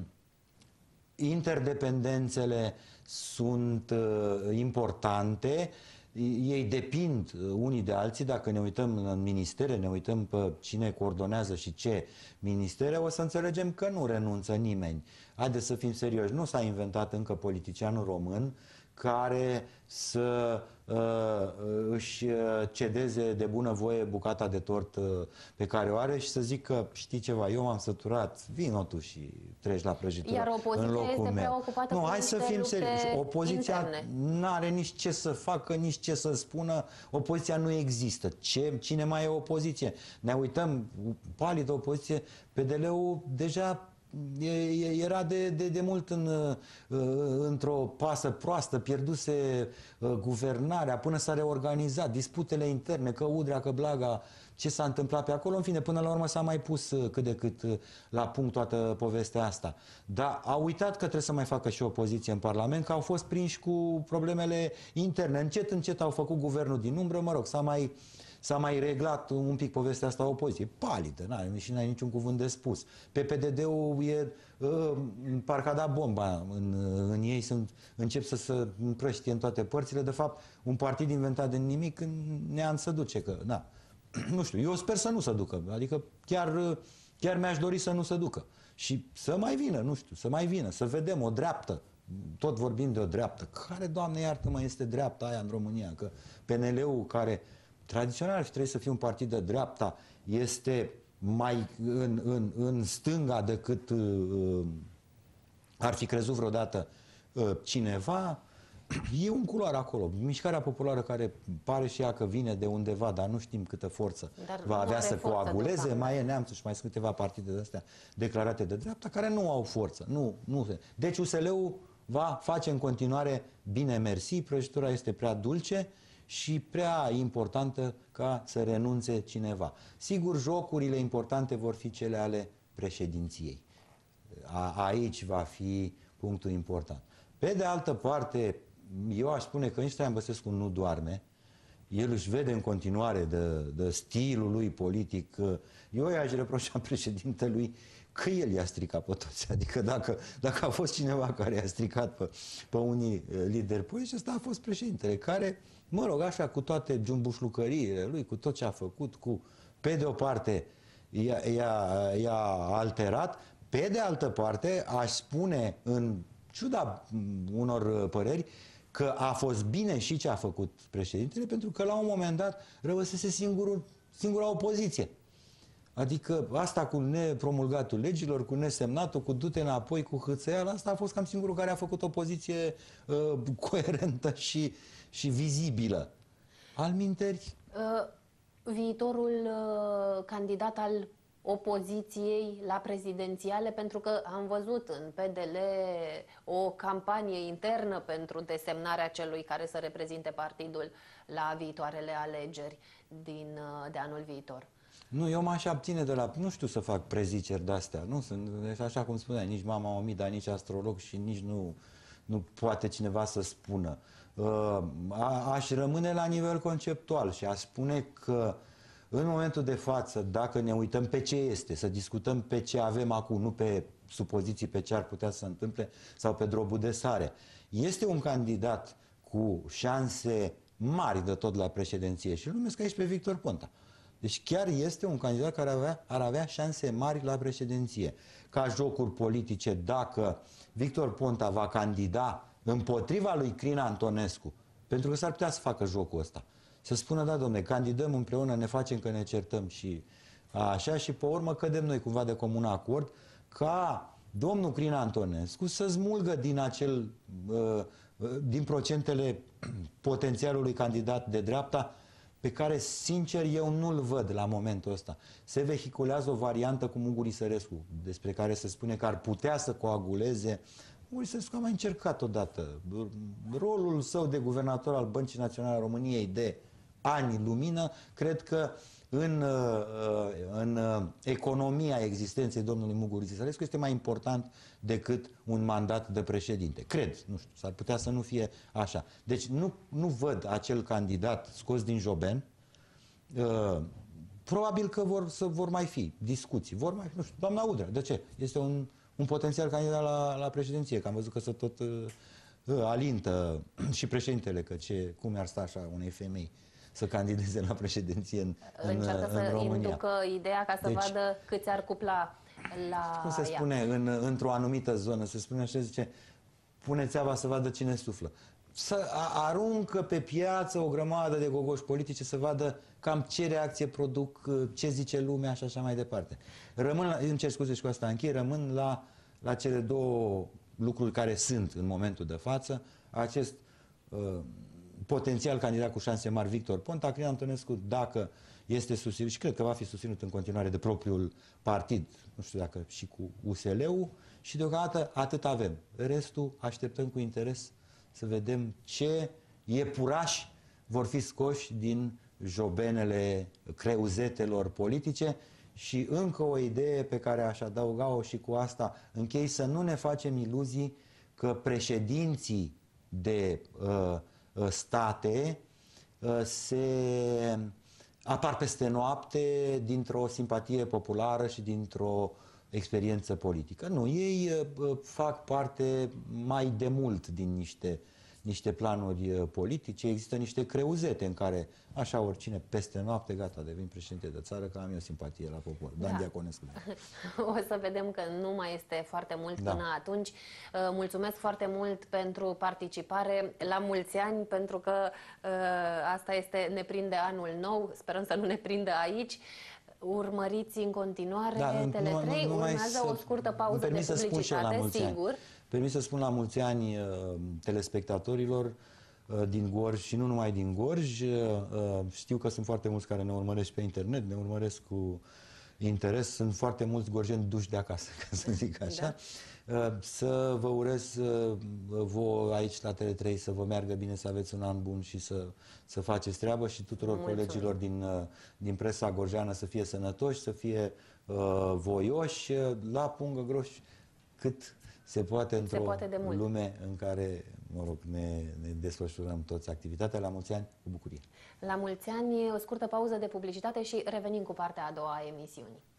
interdependențele sunt uh, importante, ei depind unii de alții. Dacă ne uităm în ministere, ne uităm pe cine coordonează și ce ministere, o să înțelegem că nu renunță nimeni. Haideți să fim serioși, nu s-a inventat încă politicianul român care să uh, își cedeze de bunăvoie bucata de tort uh, pe care o are și să zică, știi ceva, eu m-am săturat, vino tu și treci la prăjitură. Iar opoziția în locul este meu. preocupată Nu, cu hai să fim serioși. Opoziția nu are nici ce să facă, nici ce să spună. Opoziția nu există. Ce, cine mai e opoziție? Ne uităm, palidă opoziție, P D L-ul deja era de, de, de mult în, într-o pasă proastă, pierduse guvernarea până s-a reorganizat, disputele interne, că Udrea, că Blaga, ce s-a întâmplat pe acolo, în fine, până la urmă s-a mai pus cât de cât la punct toată povestea asta. Dar a uitat că trebuie să mai facă și opoziție în Parlament, că au fost prinși cu problemele interne. Încet, încet au făcut guvernul din umbră, mă rog, s-a mai... S-a mai reglat un pic povestea asta a opoziției. Palidă, n-are și n-ai niciun cuvânt de spus. P P D D-ul e, uh, parcă a dat bomba în, în ei, sunt, încep să se împrăștie în toate părțile. De fapt, un partid inventat din nimic, nean să duce, că, na, nu știu, eu sper să nu se ducă. Adică chiar, chiar mi-aș dori să nu se ducă. Și să mai vină, nu știu, să mai vină, să vedem o dreaptă. Tot vorbim de o dreaptă. Care, Doamne iartă-mă, este dreapta aia în România? Că P N L-ul, care tradițional și trebuie să fie un partid de dreapta, este mai în, în, în stânga decât uh, ar fi crezut vreodată uh, cineva. E un culoar acolo. Mișcarea populară care pare și ea că vine de undeva, dar nu știm câtă forță dar va avea să forță coaguleze. Mai e Neamțul și mai sunt câteva partide de astea declarate de dreapta care nu au forță. Nu, nu. Deci U S L-ul va face în continuare bine mersi, prăjitura este prea dulce și prea importantă ca să renunțe cineva. Sigur, jocurile importante vor fi cele ale președinției. A, aici va fi punctul important. Pe de altă parte, eu aș spune că nici Traian Băsescu nu doarme. El își vede în continuare de, de stilul lui politic. Eu i-aș reproșa președintelui că el i-a stricat pe toți. Adică dacă, dacă a fost cineva care i-a stricat pe, pe unii lideri politici, ăsta a fost președintele, care, mă rog, așa, cu toate jumbușlucăriile lui, cu tot ce a făcut, cu, pe de o parte i-a alterat, pe de altă parte aș spune, în ciuda unor păreri, că a fost bine și ce a făcut președintele, pentru că la un moment dat rămăsese singurul, singura opoziție. Adică asta cu nepromulgatul legilor, cu nesemnatul, cu du-te înapoi, cu hâțăiala, asta a fost cam singurul care a făcut o poziție uh, coerentă și, și vizibilă. Alminteri... Uh, viitorul uh, candidat al opoziției la prezidențiale, pentru că am văzut în P D L o campanie internă pentru desemnarea celui care să reprezinte partidul la viitoarele alegeri din, de anul viitor. Nu, eu m-aș abține de la... Nu știu să fac preziceri de-astea. Nu sunt, așa cum spuneai, nici mama Omida, nici astrolog și nici nu, nu poate cineva să spună. Uh, a, aș rămâne la nivel conceptual și aș spune că în momentul de față, dacă ne uităm pe ce este, să discutăm pe ce avem acum, nu pe supoziții pe ce ar putea să se întâmple sau pe drobul de sare, este un candidat cu șanse mari de tot la președinție și îl numesc aici pe Victor Ponta. Deci chiar este un candidat care avea, ar avea șanse mari la președinție. Ca jocuri politice, dacă Victor Ponta va candida împotriva lui Crin Antonescu, pentru că s-ar putea să facă jocul ăsta, să spună, da, domne, candidăm împreună, ne facem că ne certăm și așa, și pe urmă cădem noi cumva de comun acord ca domnul Crin Antonescu să smulgă din acel, uh, din procentele potențialului candidat de dreapta, pe care, sincer, eu nu-l văd la momentul ăsta. Se vehiculează o variantă cu Mugur Isărescu, despre care se spune că ar putea să coaguleze. Mugur Isărescu a mai încercat odată. Rolul său de guvernator al Băncii Naționale a României de ani lumină, cred că în, în economia existenței domnului Mugur Isărescu este mai important decât un mandat de președinte. Cred, nu știu, s-ar putea să nu fie așa. Deci nu, nu văd acel candidat scos din joben. Probabil că vor, să vor mai fi discuții. Vor mai fi, nu știu, doamna Udrea, de ce? Este un, un potențial candidat la, la președinție, că am văzut că se tot uh, alintă și președintele, că ce, cum ar sta așa unei femei să candideze la președinție în, Încearcă în, în să România. inducă ideea ca să deci, vadă câți ar cupla la cum se ea. spune, în, într-o anumită zonă, se spune așa, zice, pune țeava să vadă cine suflă. Să aruncă pe piață o grămadă de gogoși politice să vadă cam ce reacție produc, ce zice lumea și așa mai departe. Rămân, la, îmi cer scuze și cu asta închei, rămân la, la cele două lucruri care sunt în momentul de față. Acest uh, potențial candidat cu șanse mari, Victor Ponta, Crin Antonescu, dacă este susținut, și cred că va fi susținut în continuare de propriul partid, nu știu dacă și cu U S L-ul, și deocamdată atât avem. Restul așteptăm cu interes să vedem ce iepurași vor fi scoși din jobenele creuzetelor politice. Și încă o idee pe care aș adăuga-o și cu asta închei, să nu ne facem iluzii că președinții de uh, state uh, se apar peste noapte dintr-o simpatie populară și dintr-o experiență politică. Nu, ei uh, fac parte mai de mult din niște, niște planuri uh, politice. Există niște creuzete în care, așa, oricine peste noapte, gata, devin președinte de țară, că am eu simpatie la popor. Dan da. Diaconescu. O să vedem că nu mai este foarte mult da. până atunci. Mulțumesc foarte mult pentru participare. La mulți ani, pentru că asta este, ne prinde anul nou. Sperăm să nu ne prindă aici. Urmăriți în continuare Da, Tele nu- trei, nu- numai urmează să- o scurtă îmi pauză de permit să spun și eu la publicitate, mulți ani. sigur. Permit să spun la mulți ani uh, telespectatorilor uh, din Gorj și nu numai din Gorj. Uh, uh, știu că sunt foarte mulți care ne urmăresc pe internet, ne urmăresc cu interes. Sunt foarte mulți gorjeni duși de acasă, ca să zic așa. Da. Uh, să vă urez uh, vouă aici la Tele trei să vă meargă bine, să aveți un an bun și să, să faceți treabă și tuturor Mulțumim. colegilor din, uh, din presa gorjeană să fie sănătoși, să fie uh, voioși, uh, la pungă groși cât se poate într-o poate de mult. lume în care, mă rog, ne, ne desfășurăm toți activitatea. La mulți ani, cu bucurie! La mulți ani, o scurtă pauză de publicitate și revenim cu partea a doua a emisiunii.